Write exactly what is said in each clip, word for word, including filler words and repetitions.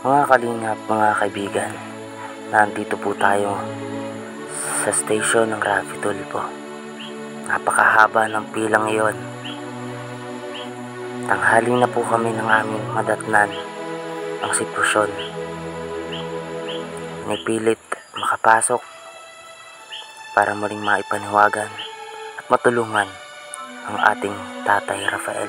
Mga kalingap, mga kaibigan, nandito po tayo sa station ng Rafi Tulfo. Napakahaba ng pilang iyon. Tanghali na po kami ng aming madatnan ang sitwasyon. Nipilit makapasok para muling maipaniwagan at matulungan ang ating Tatay Rafael.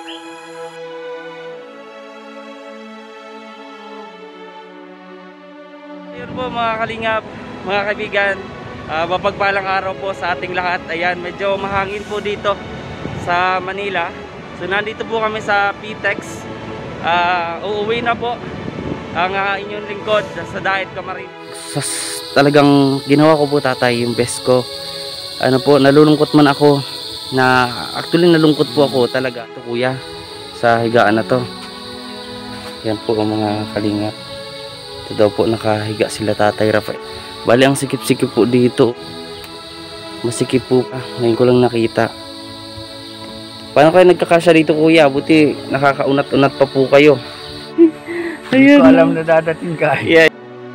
Ayun po mga kalingap, mga kaibigan, uh, mapagpalang araw po sa ating lahat. Ayan, medyo mahangin po dito sa Manila. So nandito po kami sa P T E X. uh, Uuwi na po ang uh, inyong lingkod sa Daet Camarines. Sus, talagang ginawa ko po tatay yung best ko. Ano po, nalulungkot man ako na actually nalungkot po ako talaga to kuya sa higaan na to. Yan po mga kalingap. Ito daw po nakahiga sila Tatay Rafael. Bali ang sikip-sikip po dito. Masikip po pa. Ngayon ko lang nakita. Paano kayo nagkakasya dito kuya? Buti nakakaunat-unat pa po kayo. Hindi ko alam na dadating ka. Yeah.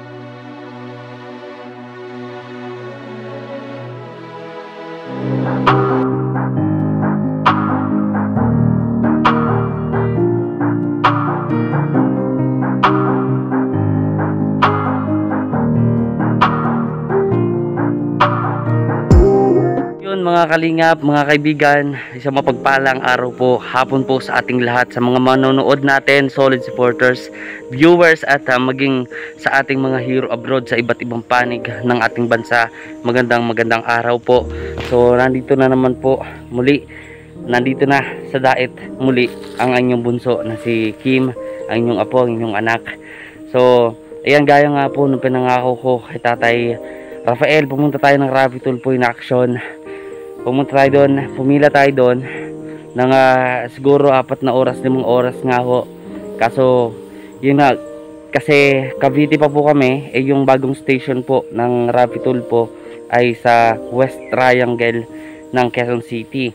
Mga kalingap, mga kaibigan, isang mapagpalang araw po, hapon po sa ating lahat, sa mga manonood natin, solid supporters, viewers at uh, maging sa ating mga hero abroad sa iba't ibang panig ng ating bansa. Magandang magandang araw po. So nandito na naman po muli, nandito na sa Daet muli ang inyong bunso na si Kim, ang inyong apo, ang inyong anak. So ayan, gaya nga po nung pinangako ko kay Tatay Rafael, pumunta tayo ng Rafi Tulfo in action. Pumunta tayo doon, pumila tayo doon ng uh, siguro apat na oras, limang oras nga ho. Kaso yun na, kasi Cavite pa po kami, eh yung bagong station po ng Rafi Tulfo ay sa West Triangle ng Quezon City.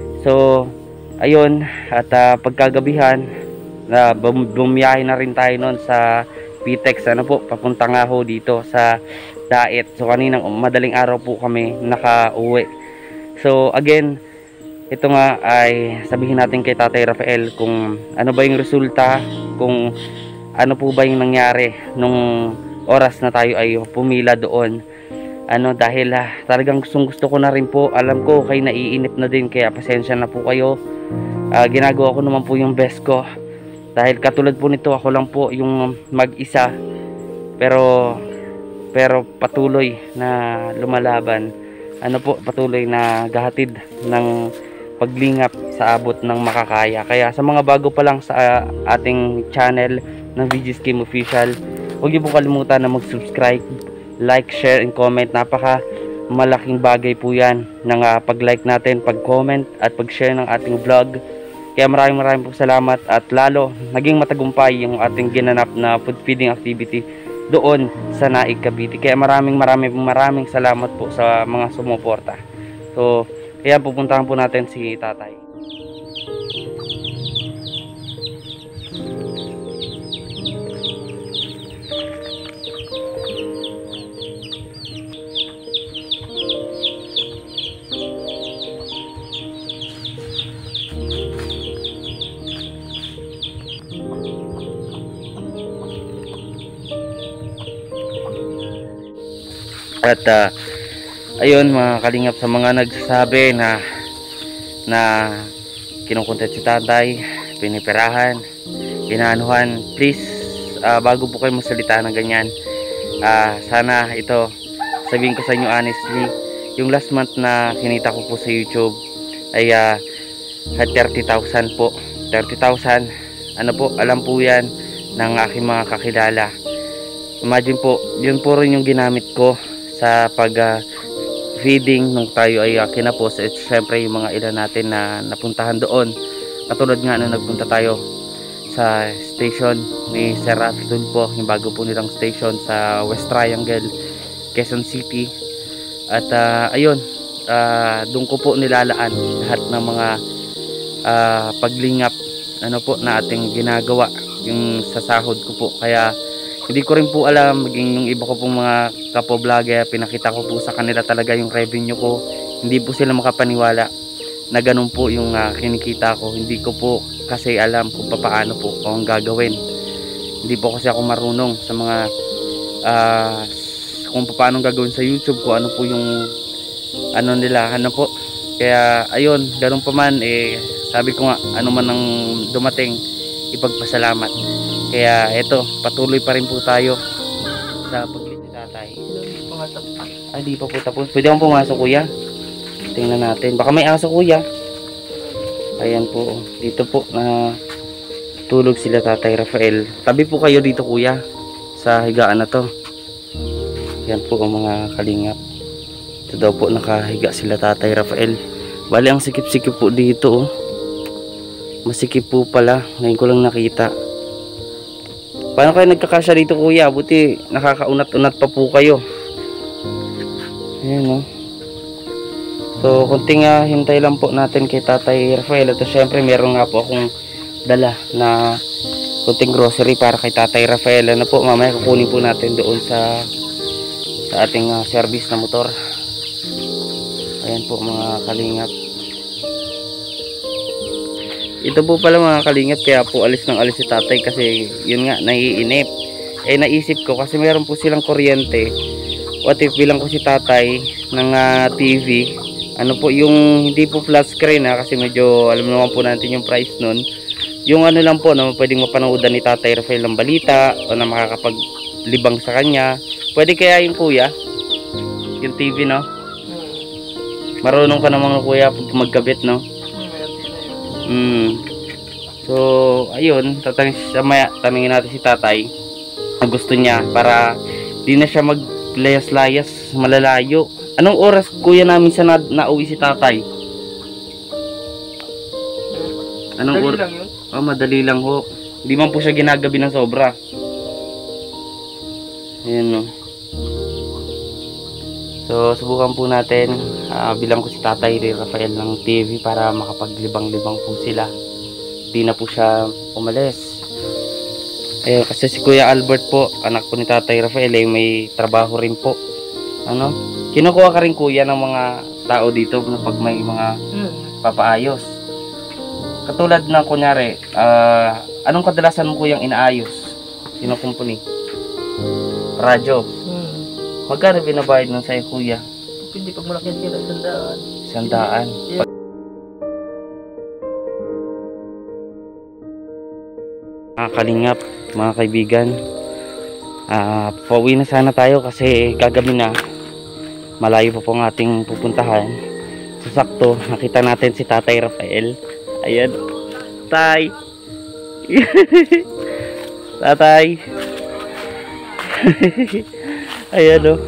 So ayun, at uh, pagkagabihan uh, bum bumiyahe na rin tayo noon sa P T E X, ano po, papunta nga ho dito sa Daet. So kaninang madaling araw po kami nakauwi. So again, ito nga ay sabihin natin kay Tatay Rafael kung ano ba yung resulta, kung ano po ba yung nangyari nung oras na tayo ay pumila doon. Ano, dahil ah, talagang gustong gusto ko na rin po, alam ko kayo naiinip na din, kaya pasensya na po kayo. uh, Ginagawa ko naman po yung best ko, dahil katulad po nito ako lang po yung mag-isa, pero pero patuloy na lumalaban. Ano po, patuloy na gahatid ng paglingap sa abot ng makakaya. Kaya sa mga bago pa lang sa uh, ating channel ng V G's Kim Official, huwag niyo po kalimutan na mag-subscribe, like, share, and comment. Napaka malaking bagay po yan ng uh, pag-like natin, pag-comment, at pag-share ng ating vlog. Kaya maraming maraming po salamat, at lalo naging matagumpay yung ating ginanap na food feeding activity doon sa Naig, Cavite. Kaya maraming maraming maraming salamat po sa mga sumuporta. So kaya pupuntahan po natin si Tatay. At uh, ayun mga kalingap, sa mga nagsasabi na na kinukontent si Tatay, piniperahan, pinaanuhan, please uh, bago po kayo magsalita ng ganyan, uh, sana ito sabihin ko sa inyo honestly, yung last month na kinita ko po sa YouTube ay uh, thirty thousand po. Thirty thousand, ano po, alam po yan ng aking mga kakilala. Imagine po, yun po rin yung ginamit ko sa pag uh, feeding nung tayo ay uh, kinapos. At syempre yung mga ilan natin na napuntahan doon, katulad nga nung nagpunta tayo sa station ni Sir Rafi Tulfo, yung bago po nilang station sa West Triangle, Quezon City. At uh, ayun, uh, doon ko po nilalaan lahat ng mga uh, paglingap ano po na ating ginagawa yung sa sahod ko po. Kaya hindi ko rin po alam, maging yung iba ko pong mga kapo-vlogger, pinakita ko po sa kanila talaga yung revenue ko. Hindi po sila makapaniwala na ganun po yung uh, kinikita ko. Hindi ko po kasi alam kung paano po kung gagawin. Hindi po kasi ako marunong sa mga uh, kung paano gagawin sa YouTube, kung ano po yung ano nila, ano po. Kaya ayun, ganun pa man, eh, sabi ko nga, ano man ang dumating, ipagpasalamat. Kaya eto, patuloy pa rin po tayo sa paglit ni tatay. Ay, di pa po tapos. Pwede akong pumasok, kuya? Tingnan natin. Baka may aso, kuya. Ayan po. Dito po na tulog sila tatay Rafael. Tabi po kayo dito, kuya, sa higaan na to. Yan po ang mga kalingap. Ito daw po nakahiga sila tatay Rafael. Bali, ang sikip-sikip po dito, oh. Masikip po pala. Ngayon ko lang nakita. Paano kayo nagkakasya dito, kuya? Buti nakakaunat-unat pa po kayo. Ayan, oh. So kunting uh, hintay lang po natin kay tatay Rafael. At syempre meron nga po akong dala na kunting grocery para kay tatay Rafael. Ano po, mamaya kukunin po natin doon sa sa ating uh, service na motor. Ayan po mga kalingap. Ito po pala mga kalingap, kaya po alis ng alis si tatay kasi yun nga, naiinip. Eh naisip ko kasi meron po silang kuryente. What if bilang ko si tatay ng uh, T V, ano po yung hindi po flat screen, ha, kasi medyo alam naman po natin yung price nun. Yung ano lang po na pwedeng mapanoodan ni tatay Rafael ng balita o na makakapaglibang sa kanya. Pwede kaya yung kuya, yung T V, no? Marunong ka namang kuya pag magkabit, no? Mm. So ayun, tatang maya tanungin natin si tatay ang gusto niya para di na siya maglayas-layas malalayo. Anong oras kuya namin sa na nauwi si tatay? Anong oras? Oh, madali lang ho. Hindi man po siya ginagabi ng sobra. Ayan, no. So subukan po natin, uh, bilang ko si tatay Rafael ng T V para makapaglibang-libang po sila. Di na po siya umalis. Eh, kasi si Kuya Albert po, anak po ni tatay Rafael, eh, may trabaho rin po. Ano? Kinukuha ka rin kuya ng mga tao dito na pag may mga papaayos. Katulad ng kunyari, uh, anong kadalasan mo kuyang inaayos? Sino kumpuni? Radyo. Magkano binabayad nun sa'yo, kuya? Hindi, pag malaki yan kila, sandaan. Sandaan. Yeah. Mga kalingap, mga kaibigan, uh, pauwi na sana tayo kasi gagabi na. Malayo pa po ang ating pupuntahan. So sakto, nakita natin si tatay Rafael. Ayan. Tay! Tatay! Ayan, oh.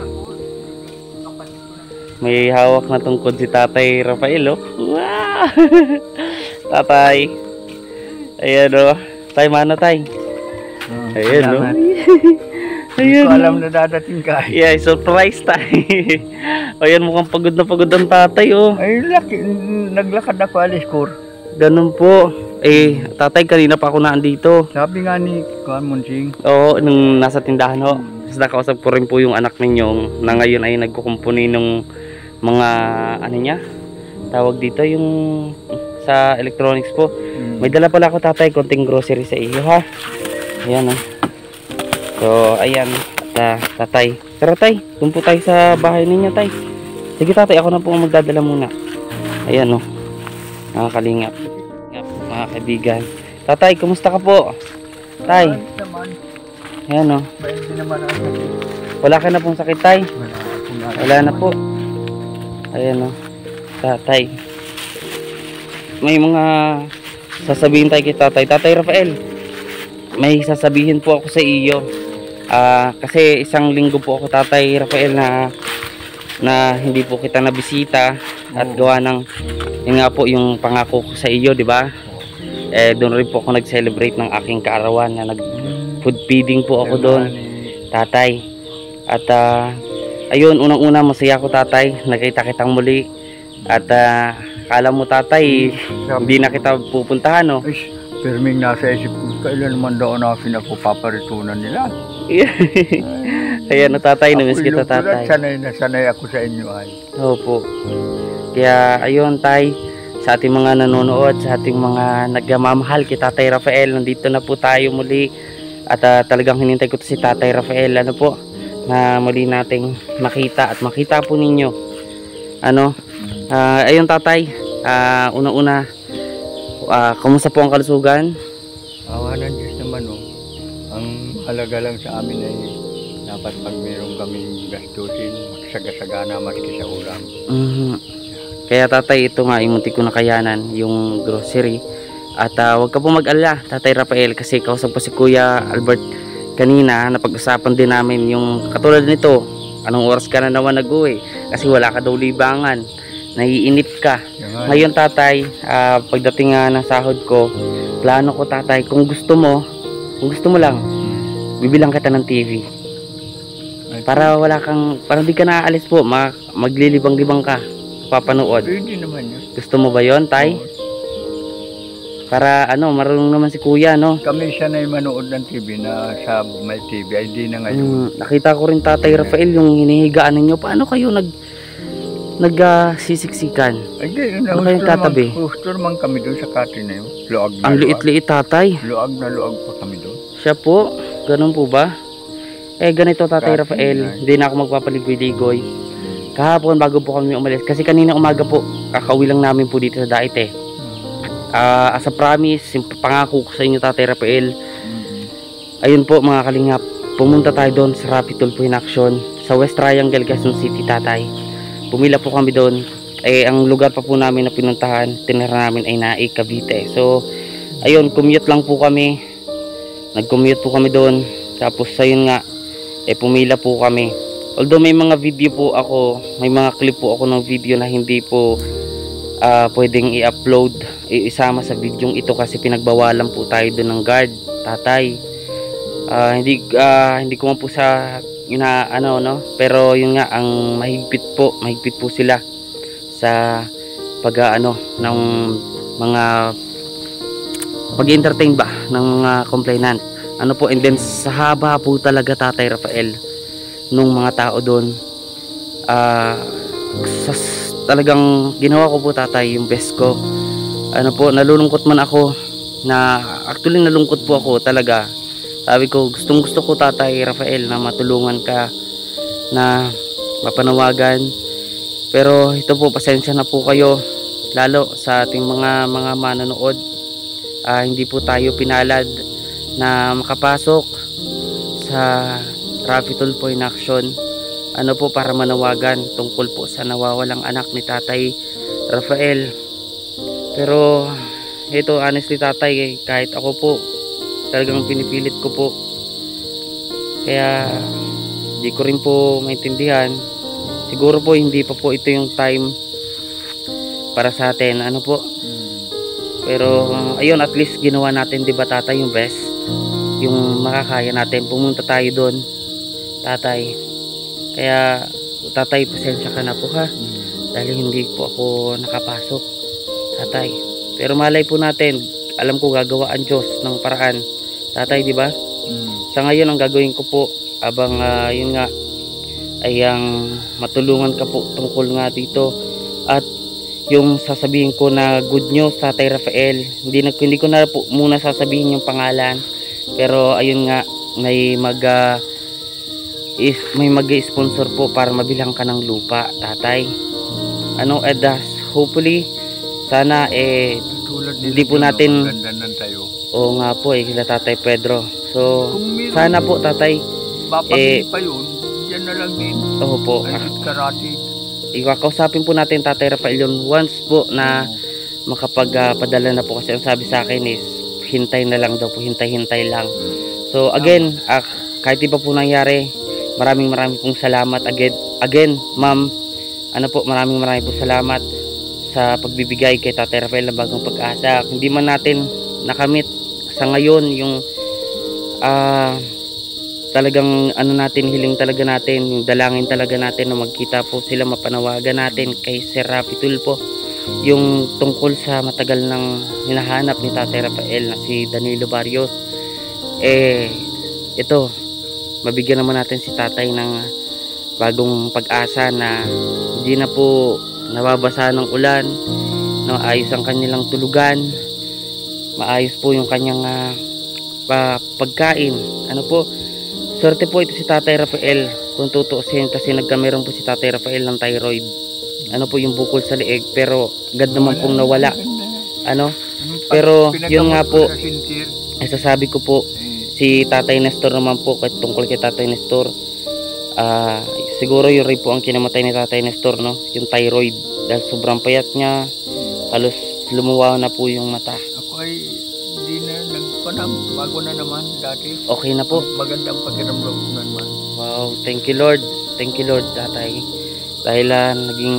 May hawak na tungkod si tatay Rafael, oh. Wow! Tatay. Ayan, oh. Tay, mana tay? Hmm, ayan, oh. Hindi ko alam na dadating ka. Yeah, surprise tay. Ayan, mukhang pagod na pagod ang tatay, oh. Ay, laki. Naglakad ako alis ko. Ganun po. Eh, tatay, kanina pa ako naandito. Sabi nga ni Kuan Munsing. Oo, nung nasa tindahan, ho. Kasi nakausap ko rin po yung anak ninyong na ngayon ay nagkukumpuni ng mga ano niya, tawag dito yung sa electronics po. Hmm. May dala pala ako tatay, konting grocery sa iyo, ha. Ayan, oh. So ayan, ta tatay, tara tay, doon po tayo sa bahay ninyo tay. Sige tatay, ako na po ang magdadala muna. Ayan, oh. Mga kalingap, mga kaibigan. Tatay, kumusta ka po? Tay. Ayan, oh. Wala ka na pong sakit, tay? Wala na po. Ayan, oh. Tatay, may mga sasabihin tayo kay tatay. Tatay Rafael, may sasabihin po ako sa iyo. Uh, kasi isang linggo po ako tatay Rafael na na hindi po kita nabisita at gawa ng yun nga po yung pangako ko sa iyo, di ba? Eh doon rin po ako nag-celebrate ng aking kaarawan na nag food feeding po ako doon, tatay. At uh, ayun, unang-una masaya ako tatay, nakita kitang muli. At uh, kala mo tatay, hindi na kita pupuntahan, no? Perming nasa isip ko. kailan naman daw na pinapaparitunan nila. Ayan, no, tatay, namiss kita, Ako, tatay. sanay na sanay ako sa inyo ay. Opo. Kaya, ayun, tay, sa ating mga nanonood, sa ating mga nagmamahal kay Tatay Rafael, nandito na po tayo muli. At uh, talagang hinintay ko to si Tatay Rafael, ano po, na muli nating makita at makita po ninyo. Ano, uh, ayun, tatay, uh, una-una, uh, kumusta po ang kalusugan? Awa ng Diyos naman, oh. Ang halaga lang sa amin ay dapat pag meron kaming gastusin, magsagasagana maski sa ulam. Mhm. Kaya tatay, ito nga yung muntik ko na kayanan, yung grocery. At uh, huwag ka po mag-alala, Tatay Rafael, kasi kausap po si Kuya Albert kanina, napag-usapan din namin yung katulad nito, anong oras ka na naman nag-uwi, kasi wala ka daw libangan, naiinip ka. Yan. Ngayon tatay, uh, pagdating nga ng sahod ko, plano ko tatay, kung gusto mo, kung gusto mo lang, bibilang kita ng T V. Ay, Para wala kang, para di ka naaalis po, mag maglilibang-libang ka, papanood. pwede naman yun. Gusto mo ba yon tay? Oo. Para ano, marunong naman si kuya, no? Kami siya na manood ng T V na sa may T V ay di na ngayon. Mm, nakita ko rin Tatay Rafael yung hinihigaan ninyo. Paano kayo nag nag uh, sisiksikan? Ay di, Ano kayong tatabi? Gusto naman kami doon sa kati na yun. Luag na Ang luag. liit-liit tatay. Luag na luag pa kami doon. Siya po, ganun po ba? Eh ganito Tatay Kasi, Rafael, ay. hindi na ako magpapaligoy-ligoy. Kahapon bago po kami umalis, kasi kanina umaga po, kakauwi lang namin po dito sa Dait eh. Uh, as a promise, yung pangako ko sa inyo Tatay Rafael, Mm-hmm. ayun po mga kalingap, pumunta tayo doon sa Rapid Tulfo in Action sa West Triangle, Quezon City tatay. Pumila po kami doon. Eh ang lugar pa po namin na pinuntahan, tinira namin ay Naik, Cavite. So ayun, commute lang po kami. Nag-commute po kami doon. Tapos ayun nga, eh pumila po kami. Although may mga video po ako, may mga clip po ako ng video na hindi po uh, pwedeng i-upload, isama sa video ito kasi pinagbawalan po tayo doon ng guard, tatay. Uh, hindi uh, hindi ko man po sa ina ano no, pero yun nga ang mahigpit po, mahigpit po sila sa pag-aano ng mga pag-entertain ba ng mga complainant. Ano po, and then sa haba po talaga Tatay Rafael nung mga tao doon, uh, sa, talagang ginawa ko po tatay yung best ko. Ano po, nalulungkot man ako na actually nalungkot po ako talaga. Sabi ko, gustong gusto ko Tatay Rafael na matulungan ka, na mapanawagan. Pero ito po, pasensya na po kayo, lalo sa ating mga mga manonood. Uh, hindi po tayo pinalad na makapasok sa Rapid Tulfo in Action. Ano po, para manawagan tungkol po sa nawawalang anak ni Tatay Rafael. Pero ito honestly tatay, kahit ako po talagang pinipilit ko po, kaya di ko rin po maintindihan. Siguro po hindi pa po ito yung time para sa atin, ano po. Pero uh, ayun, at least ginawa natin, di ba tatay, yung best, yung makakaya natin. Pumunta tayo doon tatay. Kaya tatay, pasensya ka na po ha, dahil hindi po ako nakapasok tatay. Pero malay po natin, alam ko gagawaan Diyos ng paraan tatay, di ba? Mm. Sa ngayon ang gagawin ko po, abang uh, yun nga ay ang matulungan ka po tungkol nga dito, at yung sasabihin ko na good news Tatay Rafael, hindi, na, hindi ko na po muna sasabihin yung pangalan, pero ayun nga, may mag uh, is, may mag-sponsor po para mabilang ka ng lupa tatay. Ano, and uh, hopefully sana eh Tulad hindi po natin, ganda ng tayo. oo nga po eh, kila Tatay Pedro. So Kung meron, sana po tatay, mapamili eh, pa yun, yan na lang din. oo po, Ay, karate. ikakausapin po natin Tatay Rafael yun once po na makapagpadala uh, na po, kasi ang sabi sa akin is hintay na lang daw po, hintay-hintay lang. So again, uh, kahit iba po nangyari, maraming maraming pong salamat again, again ma'am, ano po, maraming maraming po salamat sa pagbibigay kay Tatay Rafael ng Bagong Pag-asa. Hindi man natin nakamit sa ngayon yung uh, talagang ano natin, hiling talaga natin, yung dalangin talaga natin na magkita po sila, mapanawagan natin kay Sir Rapid Tulfo. yung tungkol sa matagal nang hinahanap ni Tatay Rafael na si Danilo Barrios. Eh ito, mabigyan naman natin si tatay ng bagong pag-asa na hindi na po nababasa ng ulan, no, ayos ang kanilang tulugan, maayos po yung kanyang uh, pagkain. Ano po, swerte po ito si Tatay Rafael kung tutuusin, kasi nagkameron po si Tatay Rafael ng thyroid. Ano po, yung bukol sa leeg, pero agad naman pong nawala. Ano, pero yun nga po, ay sasabi ko po, si Tatay Nestor naman po, tungkol kay Tatay Nestor, uh, siguro yun rin po ang kinamatay ni Tatay Nestor, no? Yung thyroid, dahil sobrang payat niya, halos lumuwa na po yung mata. Ako ay hindi na nagpanam, bago na naman dati. Okay na po. Magandang pakiramdam ko naman. Wow, thank you Lord. Thank you Lord, Tatay. Dahil uh, naging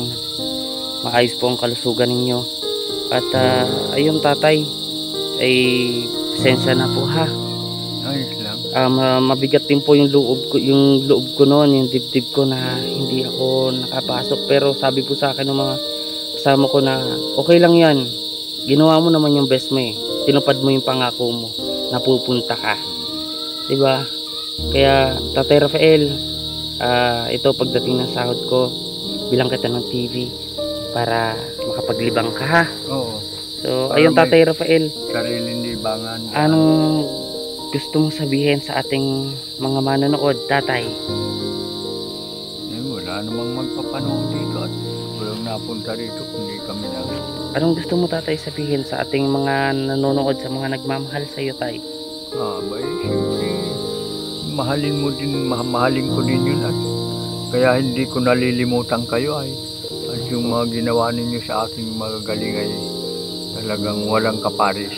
maayos po ang kalusugan ninyo. At uh, ayun Tatay, ay pasensya na po ha. Ayos lang. Um, uh, mabigat din po yung loob ko, yung loob ko noon, yung dibdib ko na hindi ako nakapasok. Pero sabi po sa akin ng mga kasama ko na okay lang yan. Ginawa mo naman yung best mo eh. Tinupad mo yung pangako mo na pupunta ka. Diba? Kaya Tatay Rafael, uh, ito pagdating ng sahod ko, bilang kita ng T V para makapaglibang ka ha. Oo. So, para ayun Tatay Rafael, sariling libangan. anong gusto mong sabihin sa ating mga manonood, Tatay? Eh, wala namang magpapanood dito at walang napunta rito kundi kami na. Anong gusto mo Tatay sabihin sa ating mga nanonood, sa mga nagmamahal sa iyo, Tay? Ah, ba eh, siyempre, mahalin mo din, ma mahalin ko din yun at kaya hindi ko nalilimutan kayo ay at yung mga ginawa ninyo sa aking magagaling ay talagang walang kaparis.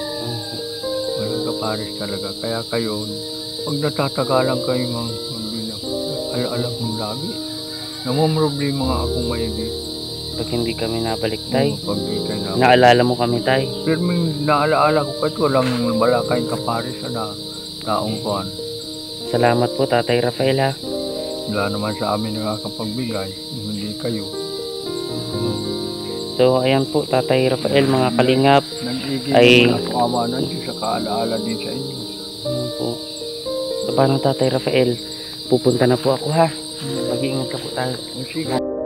Walang kaparis talaga. Kaya kayo, pag natatagalan kayo ng ala-ala kong lagi, namumroblema nga akong maigi. Pag hindi kami nabalik, Tay, Oo, pag di kayo nabalik. naalala mo kami, Tay. Pero may naalaala ko kahit walang wala kayong kaparis na taong kuhan. Salamat po Tatay Rafael ha. Wala naman sa amin nakakapagbigay, hindi kayo. So ayan po Tatay Rafael, mga kalingap, Nag-igil ay naman ako awa ng Diyos sa kaalaala din sa inyo. Ayan po. So paano Tatay Rafael, pupunta na po ako ha. Mag-iingat ka po tayo. Sige.